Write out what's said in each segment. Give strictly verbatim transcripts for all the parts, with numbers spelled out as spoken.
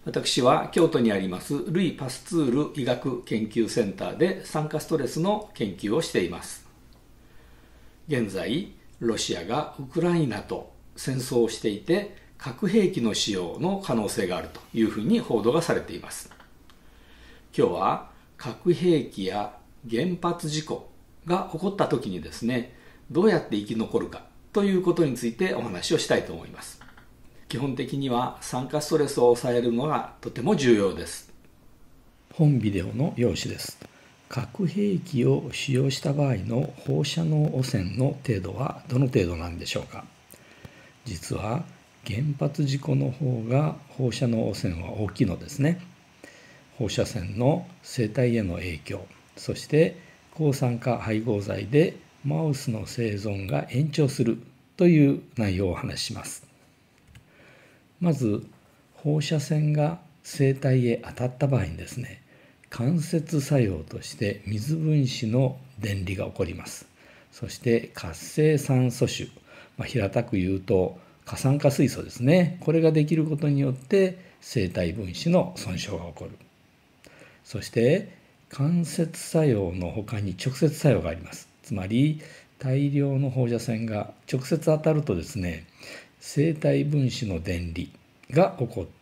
私は京都にありますルイ・パスツール医学研究センターで酸化ストレスの研究をしています。現在ロシアがウクライナと戦争をしていて核兵器の使用の可能性があるというふうに報道がされています。今日は核兵器や原発事故が起こった時にですね、どうやって生き残るかということについてお話をしたいと思います。基本的には酸化ストレスを抑えるのがとても重要です。 本ビデオの用紙です。核兵器を使用した場合の放射能汚染の程度はどの程度なんでしょうか。実は原発事故の方が放射能汚染は大きいのですね。放射線の生態への影響、そして抗酸化配合剤でマウスの生存が延長するという内容をお話しします。まず放射線が生体へ当たった場合にですね、間接作用として水分子の電離が起こります。そして活性酸素種、まあ、平たく言うと過酸化水素ですね、これができることによって生体分子の損傷が起こる。そして間接作用の他に直接作用があります。つまり大量の放射線が直接当たるとですね、生体分子の電離が起こって、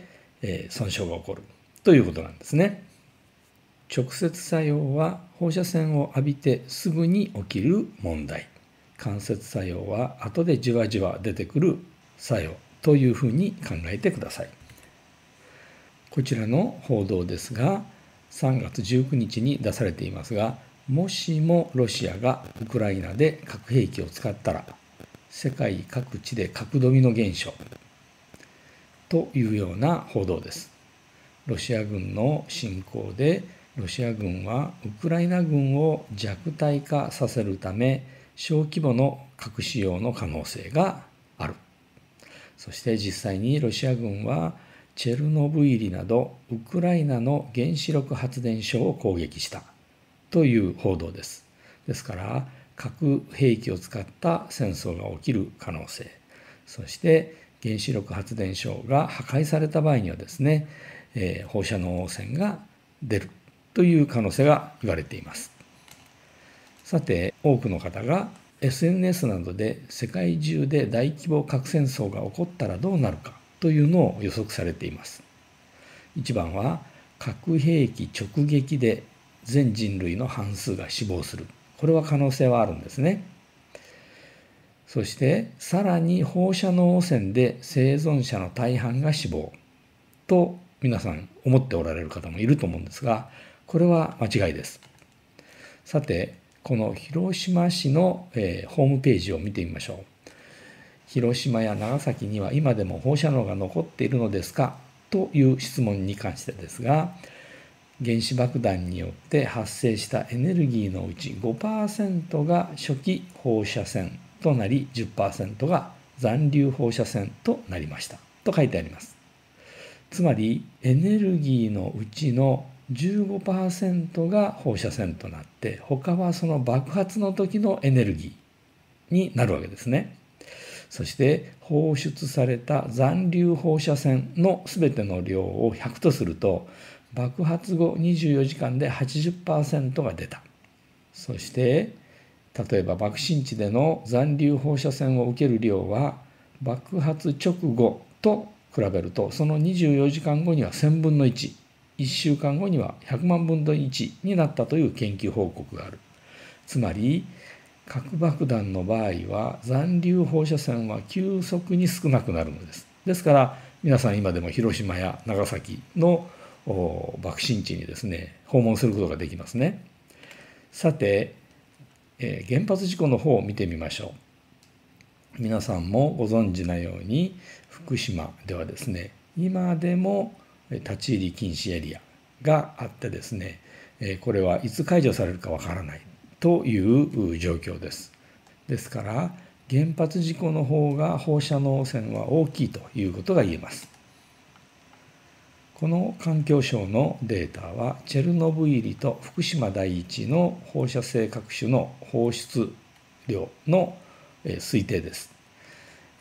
えー、損傷が起こるということなんですね。直接作用は放射線を浴びてすぐに起きる問題。間接作用は後でじわじわ出てくる作用というふうに考えてください。こちらの報道ですが、さんがつじゅうくにちに出されていますが、もしもロシアがウクライナで核兵器を使ったら、世界各地で核ドミノ現象というような報道です。ロシア軍の侵攻でロシア軍はウクライナ軍を弱体化させるため小規模の核使用の可能性がある。そして実際にロシア軍はチェルノブイリなどウクライナの原子力発電所を攻撃したという報道です。ですから核兵器を使った戦争が起きる可能性、そして原子力発電所が破壊された場合にはですね、えー、放射能汚染が出るという可能性が言われています。さて、多くの方が エスエヌエス などで世界中で大規模核戦争が起こったらどうなるかというのを予測されています。いちばんは核兵器直撃で全人類の半数が死亡する。これは可能性はあるんですね。そしてさらに放射能汚染で生存者の大半が死亡と皆さん思っておられる方もいると思うんですが、これは間違いです。さて、この広島市の、えー、ホームページを見てみましょう。広島や長崎には今でも放射能が残っているのですかという質問に関してですが、原子爆弾によって発生したエネルギーのうち ごパーセント が初期放射線となり じゅっパーセント が残留放射線となりましたと書いてあります。つまりエネルギーのうちの じゅうごパーセント が放射線となって、他はその爆発の時のエネルギーになるわけですね。そして放出された残留放射線のすべての量をひゃくとすると、爆発後にじゅうよじかんで はちじゅっパーセント が出た。そして例えば爆心地での残留放射線を受ける量は爆発直後と比べると、そのにじゅうよじかんごにはせんぶんのいち、いっしゅうかんごにはひゃくまんぶんのいちになったという研究報告がある。つまり核爆弾の場合は残留放射線は急速に少なくなるのです。ですから皆さん今でも広島や長崎の爆心地にですね訪問することができますね。さて、えー、原発事故の方を見てみましょう。皆さんもご存知のように福島ではですね、今でも立ち入り禁止エリアがあってですね、これはいつ解除されるかわからないという状況です。ですから原発事故の方が放射能汚染は大きいということが言えます。この環境省のデータはチェルノブイリと福島第一の放射性核種の放出量の推定です。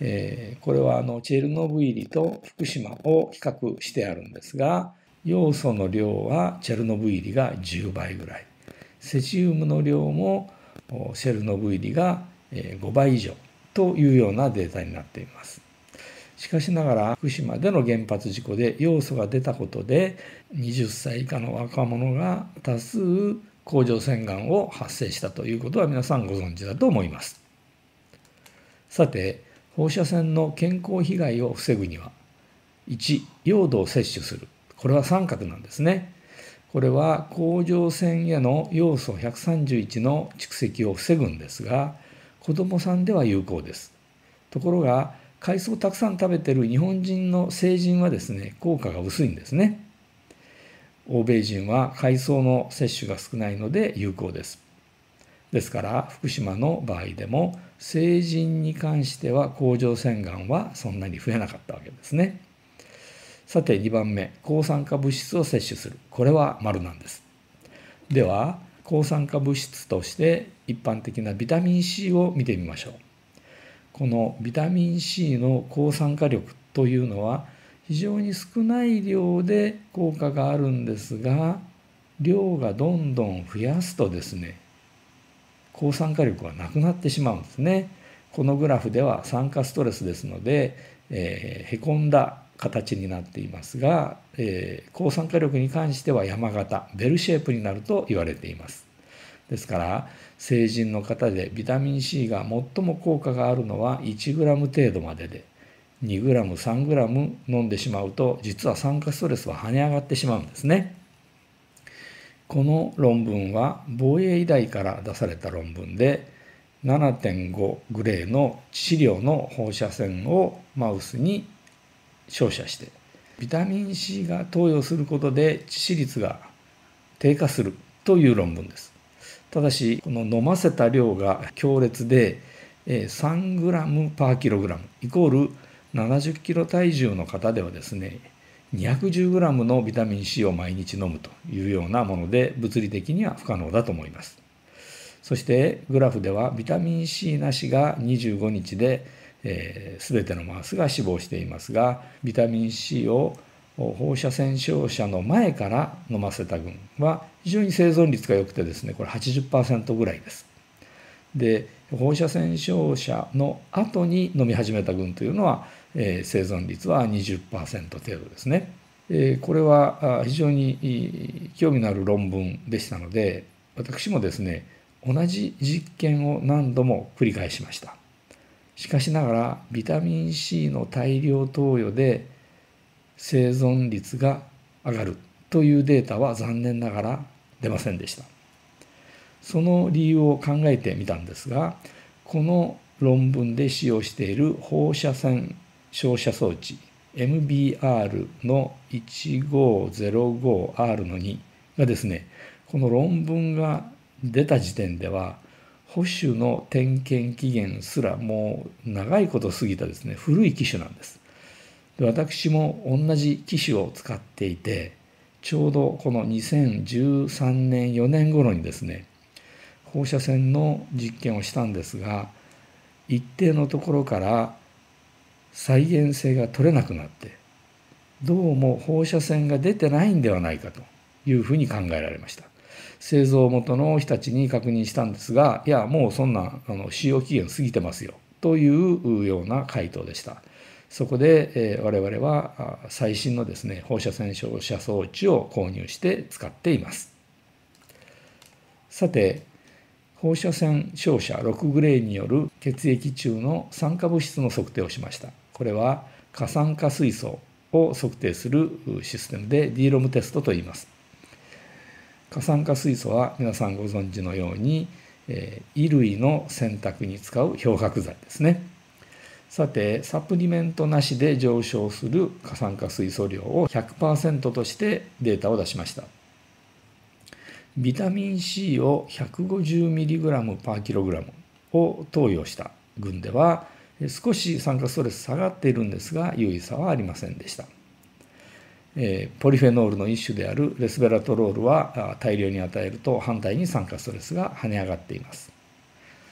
えー、これはあのチェルノブイリと福島を比較してあるんですが、要素の量はチェルノブイリがじゅうばいぐらい、セチウムの量もチェルノブイリがごばい以上というようなデータになっています。しかしながら福島での原発事故で要素が出たことではたち以下の若者が多数甲状腺がんを発生したということは皆さんご存知だと思います。さて、放射線の健康被害を防ぐには、いち、ヨードを摂取する。これは三角なんですね。これは甲状腺への要素ひゃくさんじゅういちの蓄積を防ぐんですが、子どもさんでは有効です。ところが、海藻をたくさん食べている日本人の成人はですね、効果が薄いんですね。欧米人は海藻の摂取が少ないので有効です。ですから福島の場合でも成人に関しては甲状腺がんはそんなに増えなかったわけですね。さてにばんめ、抗酸化物質を摂取する。これは丸なんです。では抗酸化物質として一般的なビタミン C を見てみましょう。このビタミン C の抗酸化力というのは非常に少ない量で効果があるんですが、量がどんどん増やすとですね、抗酸化力はなくなってしまうんですね。このグラフでは酸化ストレスですので、えー、へこんだ形になっていますが、えー、抗酸化力に関しては山形、ベルシェイプになると言われています。ですから成人の方でビタミン C が最も効果があるのはいちグラム程度までで、にグラム、さんグラム飲んでしまうと実は酸化ストレスは跳ね上がってしまうんですね。この論文は防衛医大から出された論文で ななてんご グレーの致死量の放射線をマウスに照射してビタミン C が投与することで致死率が低下するという論文です。ただしこの飲ませた量が強烈でさんグラムパーキログラムイコールななじゅっキロ体重の方ではですね、にひゃくじゅうグラムのビタミン C を毎日飲むというようなもので物理的には不可能だと思います。そしてグラフではビタミン C なしがにじゅうごにちで、えー、全てのマウスが死亡していますが、ビタミン C を放射線照射の前から飲ませた群は非常に生存率が良くてですね、これ はちじゅっパーセント ぐらいです。で放射線照射の後に飲み始めた群というのは、えー、生存率は にじゅっパーセント 程度ですね。えー、これは非常に興味のある論文でしたので、私もですね同じ実験を何度も繰り返しました。しかしながらビタミン C の大量投与で生存率が上がるというデータは残念ながら出ませんでした。その理由を考えてみたんですが、この論文で使用している放射線照射装置 エムビーアール の いちごゼロごアール のにがですね、この論文が出た時点では保守の点検期限すらもう長いこと過ぎたですね、古い機種なんです。で私も同じ機種を使っていて、ちょうどこのにせんじゅうさんねんよねん頃にですね放射線の実験をしたんですが、一定のところから再現性が取れなくなって、どうも放射線が出てないんではないかというふうに考えられました。製造元の日立に確認したんですが、いやもうそんなあの使用期限過ぎてますよというような回答でした。そこで、えー、我々は最新のですね放射線照射装置を購入して使っています。さて、放射線照射ろくグレーによる血液中の酸化物質の測定をしました。これは過酸化水素を測定するシステムで ディーロム テストと言います。過酸化水素は皆さんご存知のように、えー、衣類の洗濯に使う漂白剤ですね。さて、サプリメントなしで上昇する過酸化水素量を ひゃくパーセント としてデータを出しました。ビタミン C を ひゃくごじゅうミリグラム パーキログラムを投与した群では少し酸化ストレス下がっているんですが有意差はありませんでした。ポリフェノールの一種であるレスベラトロールは大量に与えると反対に酸化ストレスが跳ね上がっています。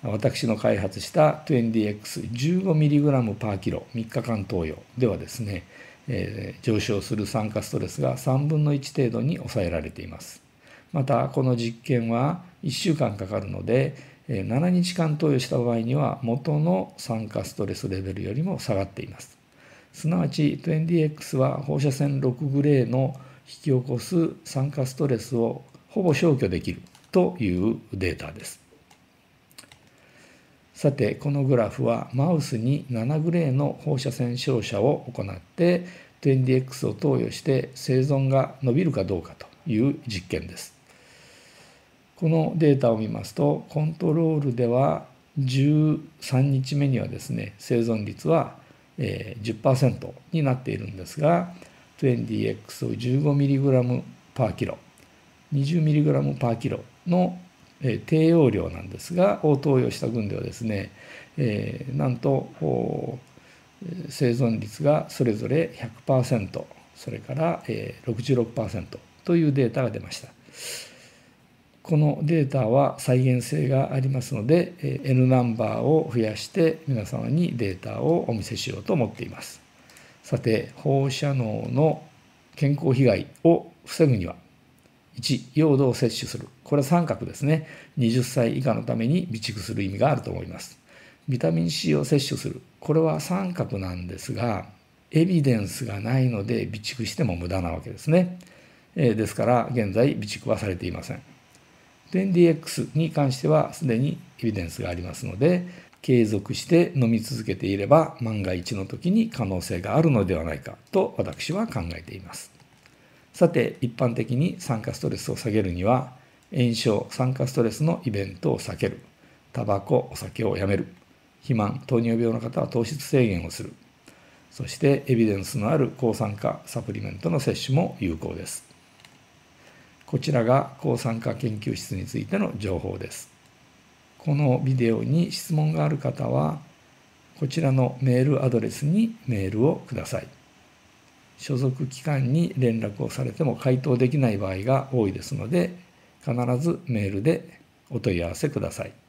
私の開発した トゥエンティーエックスじゅうごミリグラム パーキロみっかかん投与ではですね、えー、上昇する酸化ストレスがさんぶんのいち程度に抑えられています。またこの実験はいっしゅうかんかかるので、ななにちかん投与した場合には元の酸化ストレスレベルよりも下がっています。すなわち トゥエンティーエックス は放射線ろくグレーの引き起こす酸化ストレスをほぼ消去できるというデータです。さてこのグラフはマウスにななグレーの放射線照射を行って トゥエンティーエックス を投与して生存が伸びるかどうかという実験です。このデータを見ますとコントロールではじゅうさんにちめにはですね生存率は じゅっパーセント になっているんですが トゥエンティーエックス を じゅうごミリグラム パーキロ にじゅうミリグラム パーキロの低用量なんですがを投与した群ではですね、えー、なんと生存率がそれぞれ ひゃくパーセント それから ろくじゅうろくパーセント というデータが出ました。このデータは再現性がありますので N ナンバーを増やして皆様にデータをお見せしようと思っています。さて放射能の健康被害を防ぐにはいちヨードを摂取する、これは三角ですね。はたち以下のために備蓄する意味があると思います。ビタミン C を摂取する、これは三角なんですがエビデンスがないので備蓄しても無駄なわけですね。ですから現在備蓄はされていません。トゥエンティーエックス に関してはすでにエビデンスがありますので継続して飲み続けていれば万が一の時に可能性があるのではないかと私は考えています。さて一般的に酸化ストレスを下げるには炎症酸化ストレスのイベントを避ける、タバコお酒をやめる、肥満糖尿病の方は糖質制限をする、そしてエビデンスのある抗酸化サプリメントの摂取も有効です。こちらが抗酸化研究室についての情報です。このビデオに質問がある方はこちらのメールアドレスにメールをください。所属機関に連絡をされても回答できない場合が多いですので必ずメールでお問い合わせください。